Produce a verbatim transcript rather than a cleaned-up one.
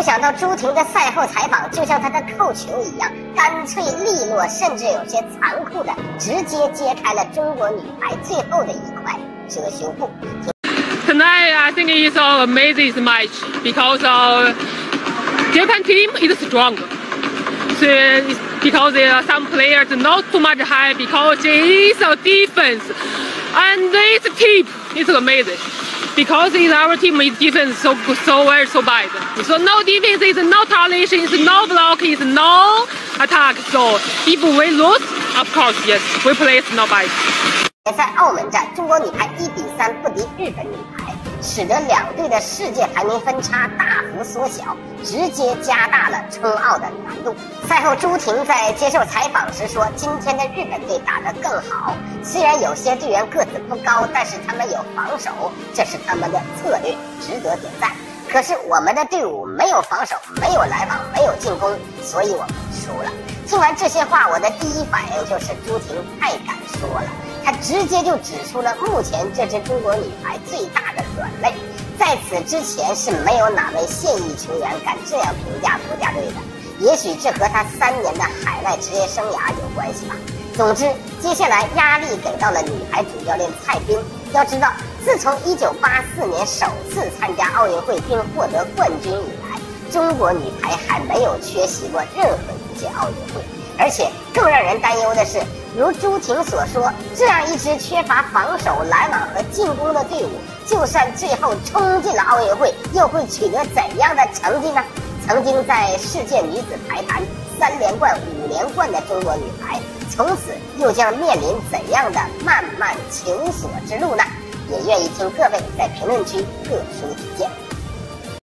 有想到朱婷的赛后采访就像她的扣球一样，干脆利落，甚至有些残酷的直接揭开了中国女排最后的一块遮羞布。 Tonight, I think it's an amazing match because uh, Japan team is strong. So it's because there are some players not too much high because it is a defense, and this team is amazing. Because in our team, its defense so so very so bad. So no defense is no toleration, is no block, is no attack. So if we lose, of course yes, we play is not bad. 在澳门站，中国女排一比三不敌日本女排，使得两队的世界排名分差大幅缩小，直接加大了冲奥的难度。赛后，朱婷在接受采访时说：“今天的日本队打得更好，虽然有些队员个子不高，但是他们有防守，这是他们的策略，值得点赞。可是我们的队伍没有防守，没有拦网，没有进攻，所以我们输了。”听完这些话，我的第一反应就是朱婷太敢说了。 他直接就指出了目前这支中国女排最大的软肋，在此之前是没有哪位现役球员敢这样评价国家队的。也许这和他三年的海外职业生涯有关系吧。总之，接下来压力给到了女排主教练蔡斌。要知道，自从一九八四年首次参加奥运会并获得冠军以来，中国女排还没有缺席过任何一届奥运会。 而且更让人担忧的是，如朱婷所说，这样一支缺乏防守、拦网和进攻的队伍，就算最后冲进了奥运会，又会取得怎样的成绩呢？曾经在世界女子排坛三连冠、五连冠的中国女排，从此又将面临怎样的漫漫求索之路呢？也愿意听各位在评论区各抒己见。